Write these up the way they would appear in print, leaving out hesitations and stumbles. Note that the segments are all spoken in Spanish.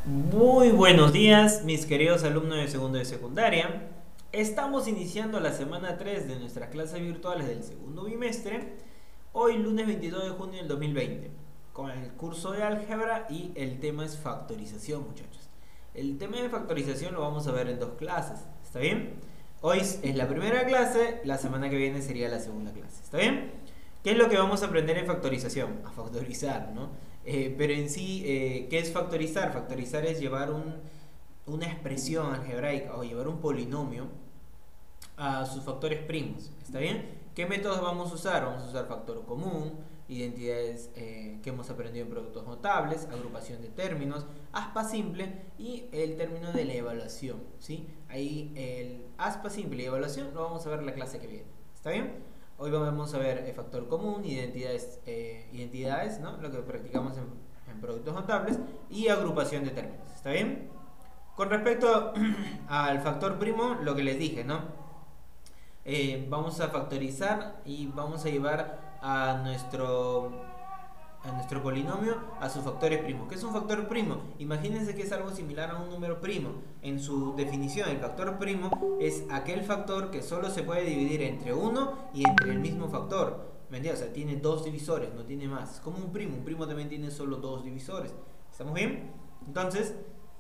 Muy buenos días, mis queridos alumnos de segundo de secundaria. Estamos iniciando la semana 3 de nuestras clases virtuales del segundo bimestre, hoy lunes 22 de junio del 2020, con el curso de álgebra y el tema es factorización, muchachos. El tema de factorización lo vamos a ver en dos clases, ¿está bien? Hoy es la primera clase, la semana que viene sería la segunda clase, ¿está bien? ¿Qué es lo que vamos a aprender en factorización? A factorizar, ¿no? Pero en sí, ¿qué es factorizar? Factorizar es llevar una expresión algebraica o llevar un polinomio a sus factores primos. ¿Está bien? ¿Qué métodos vamos a usar? Vamos a usar factor común, identidades que hemos aprendido en productos notables, agrupación de términos, aspa simple y el término de la evaluación. ¿Sí? Ahí el aspa simple y evaluación lo vamos a ver en la clase que viene. ¿Está bien? Hoy vamos a ver factor común, identidades, ¿no? Lo que practicamos en productos notables y agrupación de términos. ¿Está bien? Con respecto al factor primo, lo que les dije, ¿no? Vamos a factorizar y vamos a llevar a nuestro polinomio a sus factores primos. ¿Qué es un factor primo? Imagínense que es algo similar a un número primo. En su definición, el factor primo es aquel factor que solo se puede dividir entre uno y entre el mismo factor. ¿Me entiendes? O sea, tiene dos divisores, no tiene más. Es como un primo. Un primo también tiene solo dos divisores. ¿Estamos bien? Entonces,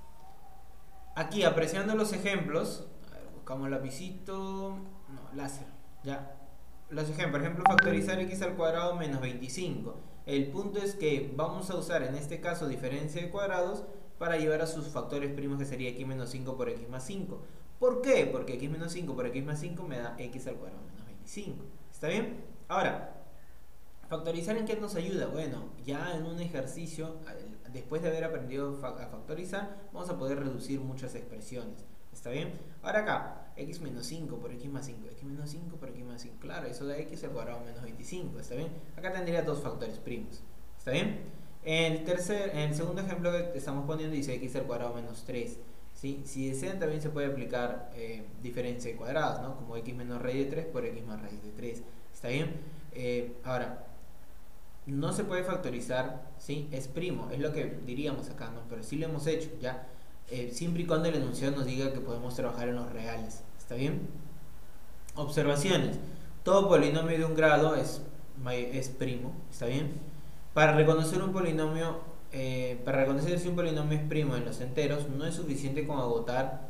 aquí apreciando los ejemplos, a ver, buscamos lapicito, no, láser, ya. Los ejemplos, por ejemplo, factorizar x al cuadrado menos 25. El punto es que vamos a usar en este caso diferencia de cuadrados para llevar a sus factores primos, que sería x menos 5 por x más 5. ¿Por qué? Porque x menos 5 por x más 5 me da x al cuadrado menos 25. ¿Está bien? Ahora, ¿factorizar en qué nos ayuda? Bueno, ya en un ejercicio, después de haber aprendido a factorizar, vamos a poder reducir muchas expresiones. ¿Está bien? Ahora acá, x menos 5 por x más 5, x menos 5 por x más 5. Claro, eso da x al cuadrado menos 25. ¿Está bien? Acá tendría dos factores primos. ¿Está bien? En el segundo ejemplo que estamos poniendo dice x al cuadrado menos 3. ¿Sí? Si desean también se puede aplicar diferencia de cuadrados, ¿no? Como x menos raíz de 3 por x más raíz de 3. ¿Está bien? Ahora, no se puede factorizar, ¿sí? Es primo, es lo que diríamos acá, ¿no? Pero sí lo hemos hecho, ¿ya? Siempre y cuando el enunciado nos diga que podemos trabajar en los reales. ¿Está bien? Observaciones. Todo polinomio de un grado es primo. ¿Está bien? Para reconocer un polinomio, para reconocer si un polinomio es primo en los enteros, no es suficiente con agotar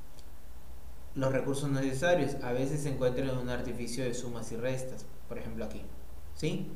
los recursos necesarios. A veces se encuentra en un artificio de sumas y restas. Por ejemplo aquí. ¿Sí?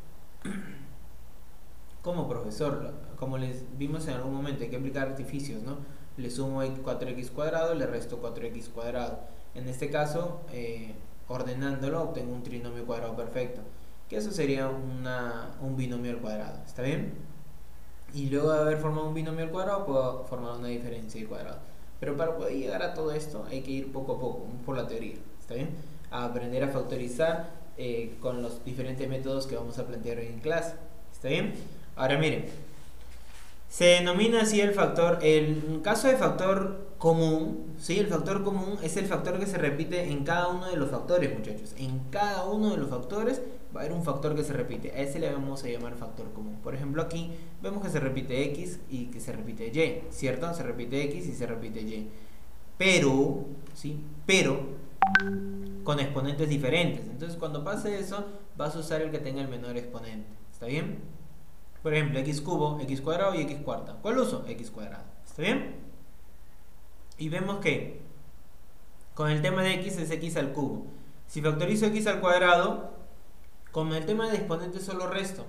Como profesor, como les vimos en algún momento, hay que aplicar artificios, ¿no? Le sumo 4x cuadrado, le resto 4x cuadrado. En este caso, ordenándolo, obtengo un trinomio cuadrado perfecto, que eso sería un binomio al cuadrado. ¿Está bien? Y luego de haber formado un binomio al cuadrado, puedo formar una diferencia de cuadrado. Pero para poder llegar a todo esto, hay que ir poco a poco, por la teoría. ¿Está bien? A aprender a factorizar con los diferentes métodos que vamos a plantear hoy en clase. ¿Está bien? Ahora miren, se denomina así el caso de factor común, ¿sí? El factor común es el factor que se repite en cada uno de los factores, muchachos. En cada uno de los factores va a haber un factor que se repite. A ese le vamos a llamar factor común. Por ejemplo, aquí vemos que se repite x y que se repite y, ¿cierto? Se repite x y se repite y. Pero, ¿sí? Pero con exponentes diferentes. Entonces, cuando pase eso, vas a usar el que tenga el menor exponente. ¿Está bien? Por ejemplo, x cubo, x cuadrado y x cuarta. ¿Cuál uso? X cuadrado. ¿Está bien? Y vemos que con el tema de x es x al cubo. Si factorizo x al cuadrado, con el tema de exponentes solo resto.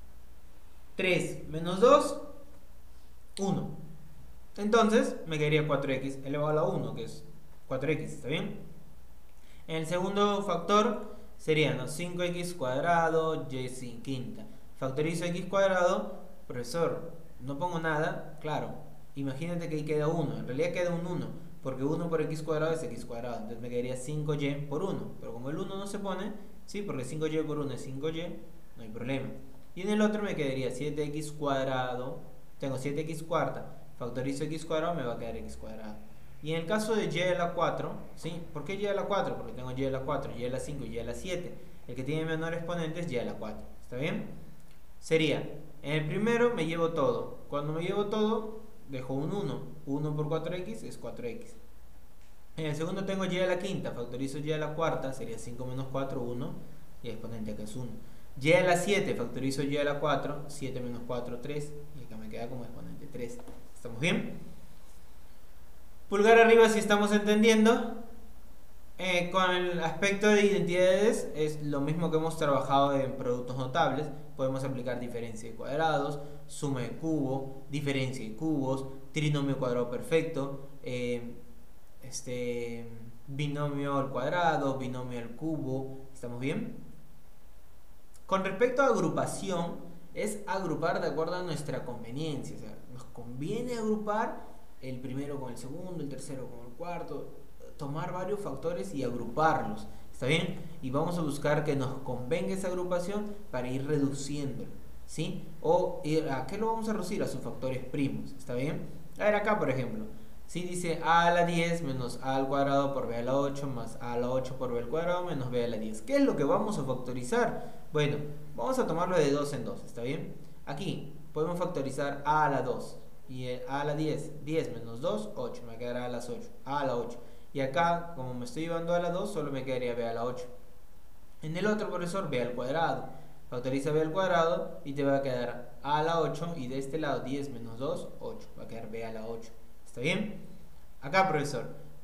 3 menos 2, 1. Entonces me quedaría 4x elevado a la 1, que es 4x. ¿Está bien? En el segundo factor sería, ¿no? 5x cuadrado y sin quinta. Factorizo x cuadrado, profesor, no pongo nada, claro, imagínate que ahí queda 1, en realidad queda un 1, porque 1 por x cuadrado es x cuadrado, entonces me quedaría 5y por 1, pero como el 1 no se pone, sí, porque 5y por 1 es 5y, no hay problema. Y en el otro me quedaría 7x cuadrado, tengo 7x cuarta, factorizo x cuadrado, me va a quedar x cuadrado. Y en el caso de y a la 4, ¿sí? ¿Por qué y a la 4? Porque tengo y a la 4, y a la 5 y y a la 7. El que tiene menor exponente es y a la 4. ¿Está bien? Sería, en el primero me llevo todo. Cuando me llevo todo, dejo un 1. 1 por 4x es 4x. En el segundo tengo y a la quinta, factorizo y a la cuarta, sería 5 menos 4, 1, y el exponente acá es 1. Y a la 7, factorizo y a la 4, 7 menos 4, 3, y acá me queda como exponente 3. ¿Estamos bien? Pulgar arriba si estamos entendiendo. Con el aspecto de identidades es lo mismo que hemos trabajado en productos notables. Podemos aplicar diferencia de cuadrados, suma de cubo, diferencia de cubos, trinomio cuadrado perfecto, binomio al cuadrado, binomio al cubo. ¿Estamos bien? Con respecto a agrupación, es agrupar de acuerdo a nuestra conveniencia. O sea, nos conviene agrupar el primero con el segundo, el tercero con el cuarto, tomar varios factores y agruparlos. ¿Está bien? Y vamos a buscar que nos convenga esa agrupación para ir reduciéndolo. ¿Sí? O ¿a qué lo vamos a reducir? A sus factores primos. ¿Está bien? A ver acá, por ejemplo. Si dice a a la 10 menos a al cuadrado por b a la 8 más a a la 8 por b al cuadrado menos b a la 10. ¿Qué es lo que vamos a factorizar? Bueno, vamos a tomarlo de 2 en 2. ¿Está bien? Aquí podemos factorizar a la 2 y a la 10. 10 menos 2, 8. Me quedará a las 8. A la 8. Y acá, como me estoy llevando a la 2, solo me quedaría b a la 8. En el otro, profesor, b al cuadrado. Factoriza b al cuadrado y te va a quedar a la 8. Y de este lado, 10 menos 2, 8. Va a quedar b a la 8. ¿Está bien? Acá, profesor,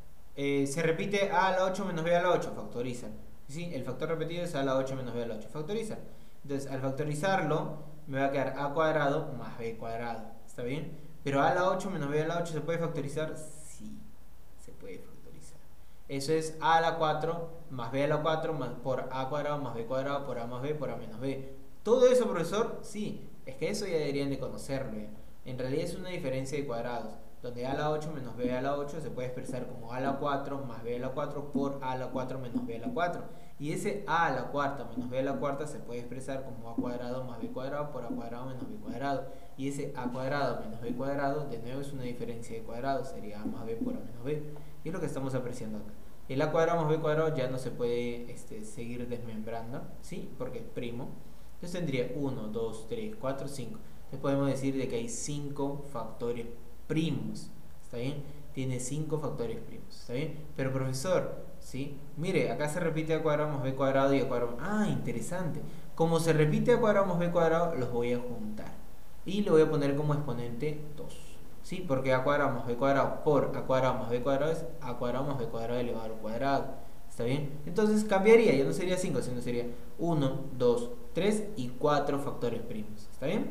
se repite a la 8 menos b a la 8. Factorizan. ¿Sí? El factor repetido es a la 8 menos b a la 8. Factorizan. Entonces, al factorizarlo, me va a quedar a cuadrado más b cuadrado. ¿Está bien? Pero a la 8 menos b a la 8 ¿se puede factorizar? Sí, se puede factorizar. Eso es a a la 4 más b a la 4 más por a cuadrado más b cuadrado por a más b por a menos b. ¿Todo eso, profesor? Sí, es que eso ya deberían de conocerlo. En realidad es una diferencia de cuadrados, donde a a la 8 menos b a la 8 se puede expresar como a a la 4 más b a la 4 por a a la 4 menos b a la 4. Y ese a a la cuarta menos b a la cuarta se puede expresar como a cuadrado más b cuadrado por a cuadrado menos b cuadrado. Y ese a cuadrado menos b cuadrado, de nuevo, es una diferencia de cuadrados, sería a más b por a menos b. Y es lo que estamos apreciando acá. El a cuadrado más b cuadrado ya no se puede seguir desmembrando, ¿sí? Porque es primo. Entonces tendría 1, 2, 3, 4, 5. Entonces podemos decir de que hay 5 factores primos. ¿Está bien? Tiene 5 factores primos. ¿Está bien? Pero profesor, ¿sí? Mire, acá se repite a cuadrado más b cuadrado y a cuadrado. Ah, interesante. Como se repite a cuadrado más b cuadrado, los voy a juntar. Y lo voy a poner como exponente 2. ¿Sí? Porque a cuadrado más b cuadrado por a cuadrado más b cuadrado es a cuadrado más b cuadrado elevado al cuadrado. ¿Está bien? Entonces cambiaría, ya no sería 5, sino sería 1, 2, 3 y 4 factores primos. ¿Está bien?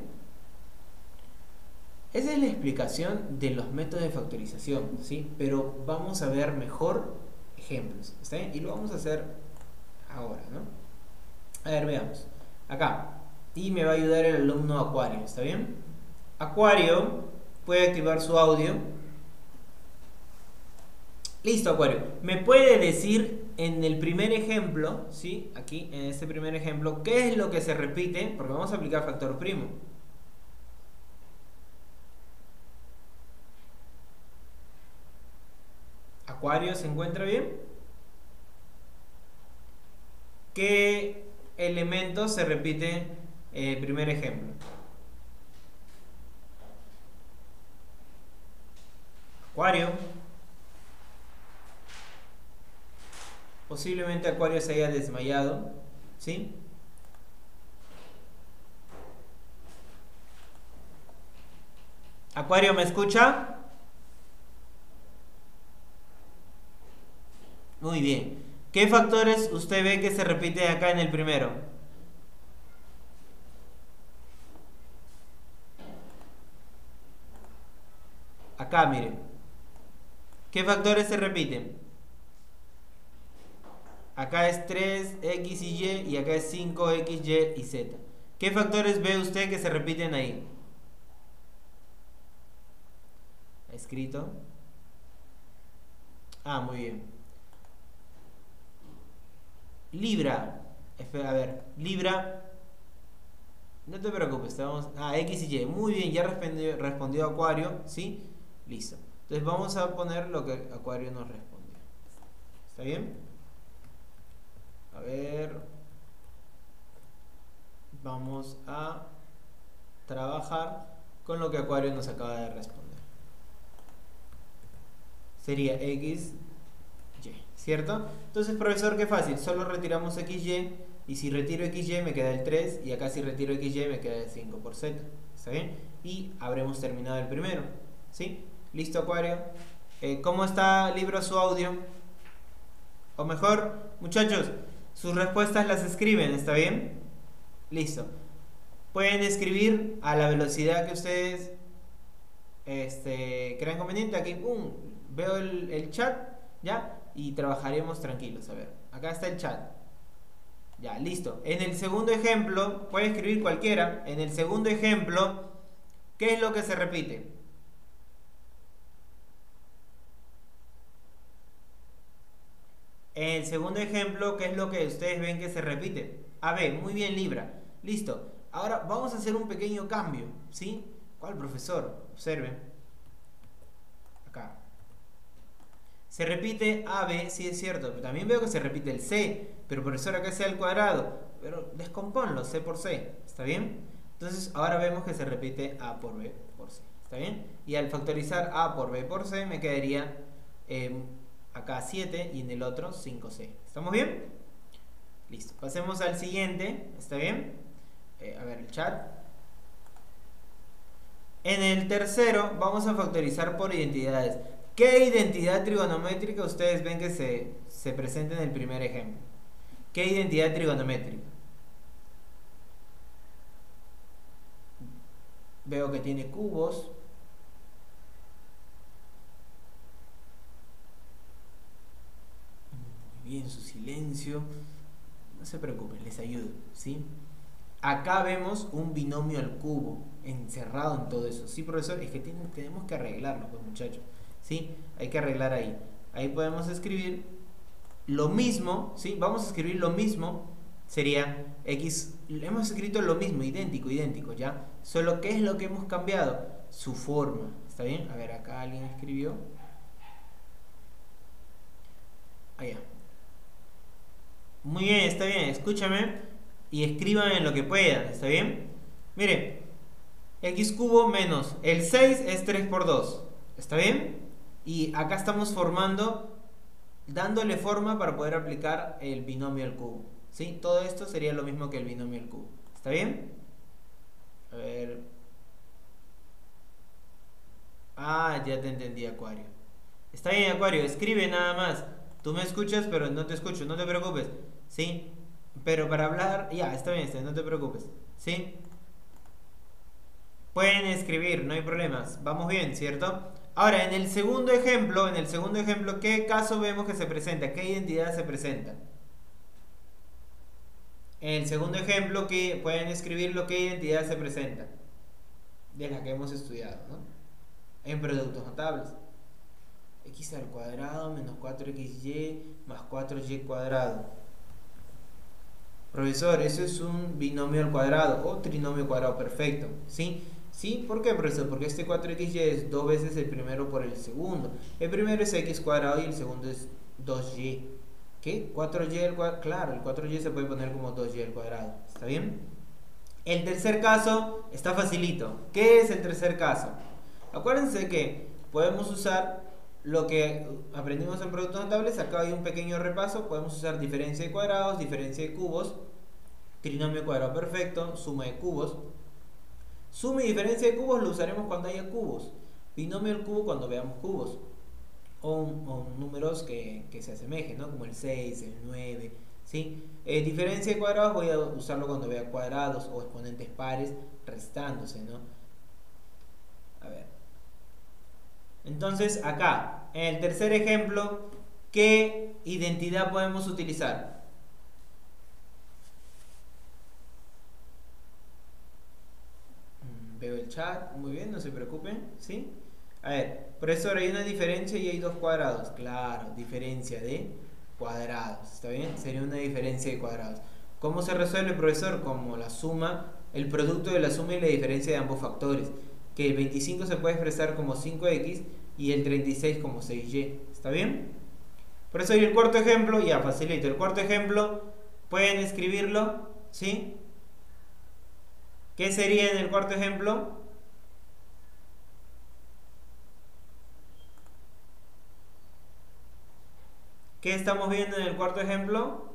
Esa es la explicación de los métodos de factorización, ¿sí? Pero vamos a ver mejor ejemplos. ¿Está bien? Y lo vamos a hacer ahora, ¿no? A ver, veamos. Acá. Y me va a ayudar el alumno Acuario, ¿está bien? Acuario puede activar su audio. Listo, Acuario. ¿Me puede decir en el primer ejemplo, ¿sí? Aquí, en este primer ejemplo, qué es lo que se repite? Porque vamos a aplicar factor primo. Acuario, ¿se encuentra bien? ¿Qué elementos se repite en el primer ejemplo? Acuario. Posiblemente Acuario se haya desmayado, ¿sí? Acuario, ¿me escucha? Muy bien. ¿Qué factores usted ve que se repiten acá en el primero? Acá, mire. ¿Qué factores se repiten? Acá es 3x y y acá es 5x, y y z. ¿Qué factores ve usted que se repiten ahí? Escrito. Ah, muy bien. Libra. Espera, a ver. Libra. No te preocupes, estamos. Ah, X y Y. Muy bien, ya respondió Acuario, ¿sí? Listo. Entonces vamos a poner lo que Acuario nos respondió. ¿Está bien? A ver. Vamos a trabajar con lo que Acuario nos acaba de responder. sería xy, ¿cierto? Entonces, profesor, qué fácil, solo retiramos xy, y si retiro xy me queda el 3, y acá si retiro xy me queda el 5 por z, ¿está bien? Y habremos terminado el primero, ¿sí? ¿Listo, Acuario? ¿Cómo está, libro, su audio? O mejor, muchachos, sus respuestas las escriben, ¿está bien? Listo. Pueden escribir a la velocidad que ustedes crean conveniente. Aquí, pum, veo el chat, ¿ya? Y trabajaremos tranquilos. A ver, acá está el chat. Ya, listo. En el segundo ejemplo, puede escribir cualquiera. En el segundo ejemplo, ¿qué es lo que se repite? En el segundo ejemplo, ¿qué es lo que ustedes ven que se repite? A ver, muy bien, Libra. Listo. Ahora vamos a hacer un pequeño cambio, ¿sí? ¿Cuál, profesor? Observen. Acá. Se repite AB, sí es cierto. Pero también veo que se repite el C. Pero, profesor, acá sea al cuadrado. Pero descomponlo, C por C. ¿Está bien? Entonces, ahora vemos que se repite A por B por C. ¿Está bien? Y al factorizar A por B por C, me quedaría acá 7 y en el otro 5C. ¿Estamos bien? Listo. Pasemos al siguiente. ¿Está bien? A ver el chat. En el tercero vamos a factorizar por identidades. ¿Qué identidad trigonométrica ustedes ven que se presenta en el primer ejemplo? ¿Qué identidad trigonométrica? Veo que tiene cubos. Muy bien, su silencio. No se preocupen, les ayudo, ¿sí? Acá vemos un binomio al cubo encerrado en todo eso. Sí, profesor, es que tenemos que arreglarlo, pues, muchachos. ¿Sí? Hay que arreglar ahí. Ahí podemos escribir lo mismo, ¿sí? Vamos a escribir lo mismo. Sería x. Hemos escrito lo mismo, idéntico, idéntico, ¿ya? Solo, ¿qué es lo que hemos cambiado? Su forma. ¿Está bien? A ver, acá alguien escribió. Allá. Muy bien, está bien. Escúchame y escriban en lo que puedan, ¿está bien? Miren, x cubo menos el 6 es 3 por 2, ¿está bien? Y acá estamos formando, dándole forma para poder aplicar el binomio al cubo, ¿sí? Todo esto sería lo mismo que el binomio al cubo, ¿está bien? A ver. Ah, ya te entendí, Acuario. Está bien, Acuario, escribe nada más. Tú me escuchas, pero no te escucho, no te preocupes, ¿sí? Pero para hablar, ya, está bien, no te preocupes, ¿sí? Pueden escribir, no hay problemas. Vamos bien, ¿cierto? Ahora, en el segundo ejemplo, ¿qué caso vemos que se presenta? ¿Qué identidad se presenta? En el segundo ejemplo, que pueden escribirlo, ¿qué identidad se presenta? De la que hemos estudiado, ¿no? En productos notables. X al cuadrado menos 4xy más 4y cuadrado. Profesor, eso es un binomio al cuadrado o trinomio cuadrado perfecto, ¿sí? ¿Sí? ¿Por qué, profesor? Porque este 4xy es dos veces el primero por el segundo. El primero es x cuadrado y el segundo es 2y. ¿Qué? 4y al cuadrado. Claro, el 4y se puede poner como 2y al cuadrado. ¿Está bien? El tercer caso está facilito. ¿Qué es el tercer caso? Acuérdense que podemos usar lo que aprendimos en productos notables. Acá hay un pequeño repaso. Podemos usar diferencia de cuadrados, diferencia de cubos, trinomio cuadrado perfecto, suma de cubos. Suma y diferencia de cubos lo usaremos cuando haya cubos. Binomio al cubo cuando veamos cubos. O números que se asemejen, ¿no? Como el 6, el 9, ¿sí? Diferencia de cuadrados voy a usarlo cuando vea cuadrados o exponentes pares restándose, ¿no? A ver. Entonces, acá, en el tercer ejemplo, ¿qué identidad podemos utilizar? Veo el chat, muy bien, no se preocupen, ¿sí? A ver, profesor, hay una diferencia y hay dos cuadrados. Claro, diferencia de cuadrados, ¿está bien? Sería una diferencia de cuadrados. ¿Cómo se resuelve, profesor? Como la suma, el producto de la suma y la diferencia de ambos factores. Que el 25 se puede expresar como 5x y el 36 como 6y, ¿está bien? Por eso, y el cuarto ejemplo, ya facilito. El cuarto ejemplo, pueden escribirlo, ¿sí? ¿Qué sería en el cuarto ejemplo? ¿Qué estamos viendo en el cuarto ejemplo?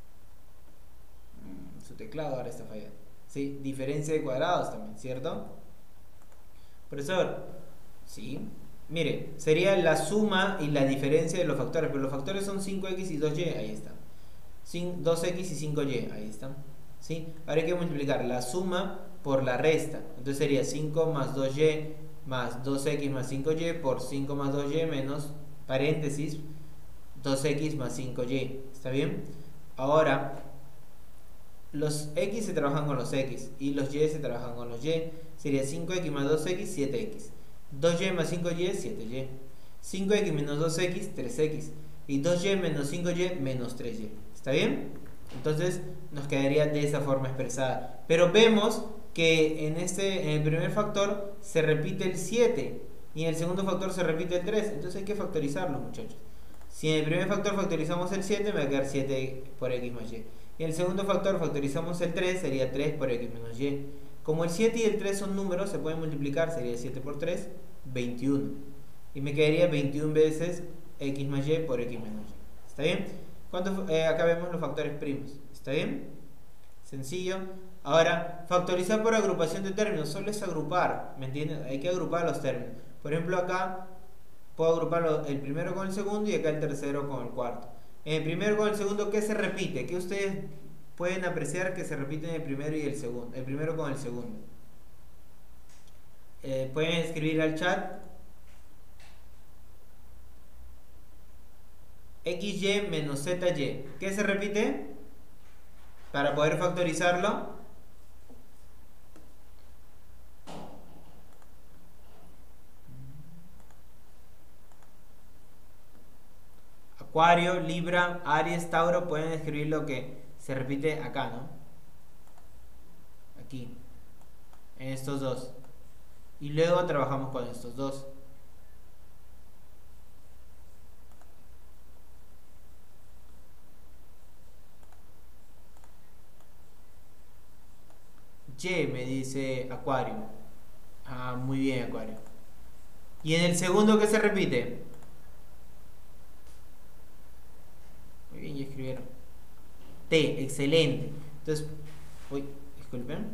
Su teclado ahora está fallando. Sí, diferencia de cuadrados también, ¿cierto? Profesor, sí. Mire, sería la suma y la diferencia de los factores, pero los factores son 5x y 2y, ahí está. 2x y 5y, ahí está. ¿Sí? Ahora hay que multiplicar la suma por la resta. Entonces sería 5 más 2y más 2x más 5y por 5 más 2y menos, paréntesis, 2x más 5y. ¿Está bien? Ahora, los x se trabajan con los x y los y se trabajan con los y. Sería 5x más 2x, 7x. 2y más 5y, 7y. 5x menos 2x, 3x. Y 2y menos 5y, menos 3y. ¿Está bien? Entonces nos quedaría de esa forma expresada. Pero vemos que en el primer factor se repite el 7 y en el segundo factor se repite el 3. Entonces hay que factorizarlo, muchachos. Si en el primer factor factorizamos el 7, me va a quedar 7 por x más y. Y en el segundo factor factorizamos el 3, sería 3 por x menos y. Como el 7 y el 3 son números, se pueden multiplicar, sería 7 por 3, 21. Y me quedaría 21 veces x más y por x menos y. ¿Está bien? Acá vemos los factores primos. ¿Está bien? Sencillo. Ahora, factorizar por agrupación de términos. Solo es agrupar, ¿me entienden? Hay que agrupar los términos. Por ejemplo, acá puedo agrupar el primero con el segundo y acá el tercero con el cuarto. En el primero con el segundo, ¿qué se repite? ¿Qué ustedes pueden apreciar que se repite en el primero y el segundo? El primero con el segundo. Pueden escribir al chat. XY menos ZY. ¿Qué se repite? Para poder factorizarlo. Acuario, Libra, Aries, Tauro, pueden escribir lo que se repite acá, ¿no? Aquí. En estos dos. Y luego trabajamos con estos dos. Y, me dice Acuario. Ah, muy bien, Acuario. ¿Y en el segundo qué se repite? Muy bien, ya escribieron. T, excelente. Entonces, disculpen.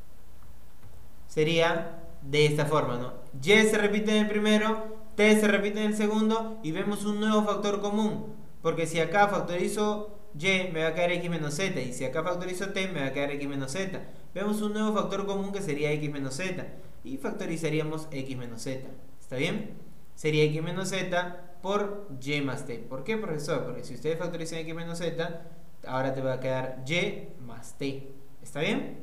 Sería de esta forma, ¿no? Y se repite en el primero, T se repite en el segundo y vemos un nuevo factor común. Porque si acá factorizo Y, me va a quedar x menos z. Y si acá factorizo T, me va a quedar x menos z. Vemos un nuevo factor común que sería x menos z. Y factorizaríamos x menos z. ¿Está bien? Sería x menos z por y más t. ¿Por qué, profesor? Porque si ustedes factorizan x menos z, ahora te va a quedar y más t. ¿Está bien?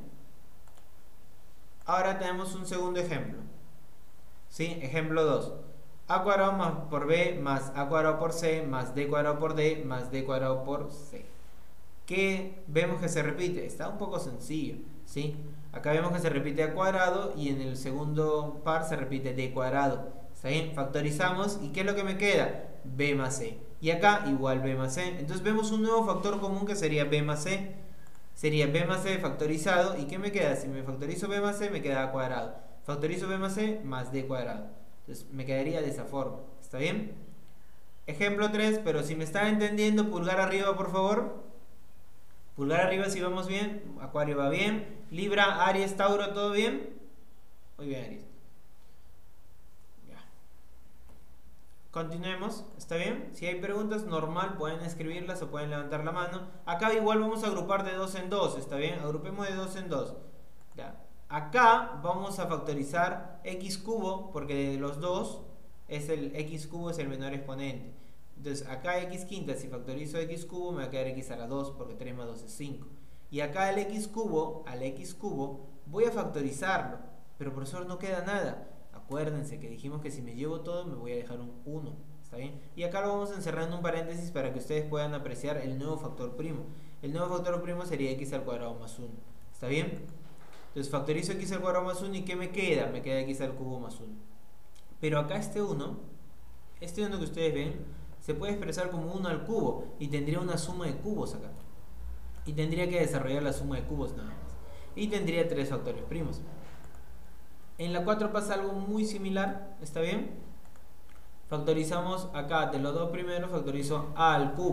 Ahora tenemos un segundo ejemplo. ¿Sí? Ejemplo 2. A cuadrado más por b más a cuadrado por c más d cuadrado por d más d cuadrado por c. ¿Qué vemos que se repite? Está un poco sencillo, ¿sí? Acá vemos que se repite a cuadrado y en el segundo par se repite d cuadrado. ¿Está bien? Factorizamos y ¿qué es lo que me queda? B más c. Y acá igual b más c. Entonces vemos un nuevo factor común que sería b más c. Sería b más c factorizado. ¿Y qué me queda? Si me factorizo b más c, me queda a cuadrado. Factorizo b más c más d cuadrado. Entonces me quedaría de esa forma. ¿Está bien? Ejemplo 3, pero si me están entendiendo, pulgar arriba, por favor. Pulgar arriba si vamos bien. Acuario va bien. Libra, Aries, Tauro, ¿todo bien? Muy bien, Aries. Ya. Continuemos. ¿Está bien? Si hay preguntas, normal, pueden escribirlas o pueden levantar la mano. Acá igual vamos a agrupar de 2 en 2. ¿Está bien? Agrupemos de 2 en 2. Ya. Acá vamos a factorizar x cubo, porque de los dos es el x cubo es el menor exponente. Entonces acá x quinta, si factorizo x cubo me va a quedar x a la 2, porque 3 más 2 es 5. Y acá al x cubo voy a factorizarlo, pero profesor no queda nada. Acuérdense que dijimos que si me llevo todo me voy a dejar un 1. ¿Está bien? Y acá lo vamos a encerrar en un paréntesis para que ustedes puedan apreciar el nuevo factor primo. El nuevo factor primo sería x al cuadrado más 1. ¿Está bien? Entonces factorizo x al cuadrado más 1 y ¿qué me queda? Me queda x al cubo más 1. Pero acá este 1 que ustedes ven, se puede expresar como 1 al cubo y tendría una suma de cubos acá. Y tendría que desarrollar la suma de cubos nada más. Y tendría 3 factores primos. En la 4 pasa algo muy similar, ¿está bien? Factorizamos acá de los dos primeros, factorizo a al cubo.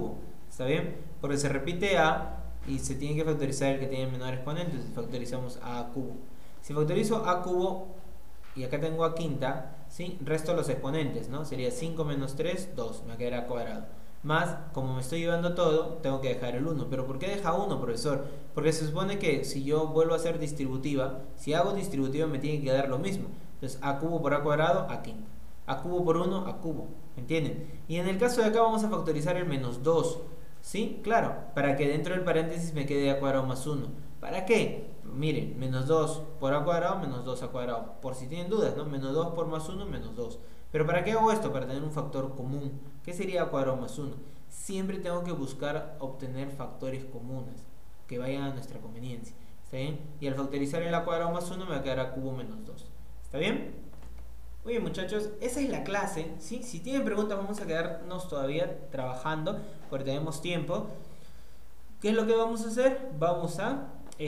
¿Está bien? Porque se repite a y se tiene que factorizar el que tiene el menor exponente, entonces factorizamos a cubo. Si factorizo a cubo y acá tengo a quinta, ¿sí? Resto los exponentes, ¿no? Sería 5 menos 3, 2, me quedará cuadrado. Más, como me estoy llevando todo, tengo que dejar el 1. ¿Pero por qué deja 1, profesor? Porque se supone que si yo vuelvo a hacer distributiva, si hago distributiva me tiene que dar lo mismo. Entonces, a cubo por a cuadrado, a quinta. A cubo por 1, a cubo. ¿Entienden? Y en el caso de acá vamos a factorizar el menos 2. ¿Sí? Claro, para que dentro del paréntesis me quede a cuadrado más 1. ¿Para qué? Miren, menos 2 por a cuadrado, menos 2 a cuadrado. Por si tienen dudas, ¿no? Menos 2 por más 1, menos 2. ¿Pero para qué hago esto? Para tener un factor común. ¿Qué sería a cuadrado más 1? Siempre tengo que buscar obtener factores comunes que vayan a nuestra conveniencia. ¿Está bien? Y al factorizar el a cuadrado más 1 me va a quedar a cubo menos 2. ¿Está bien? Muy bien, muchachos, esa es la clase, ¿sí? Si tienen preguntas vamos a quedarnos todavía trabajando porque tenemos tiempo. ¿Qué es lo que vamos a hacer? Vamos a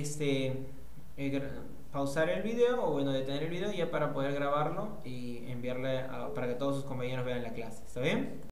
pausar el video, o bueno, detener el video ya para poder grabarlo y enviarle para que todos sus compañeros vean la clase. ¿Está bien?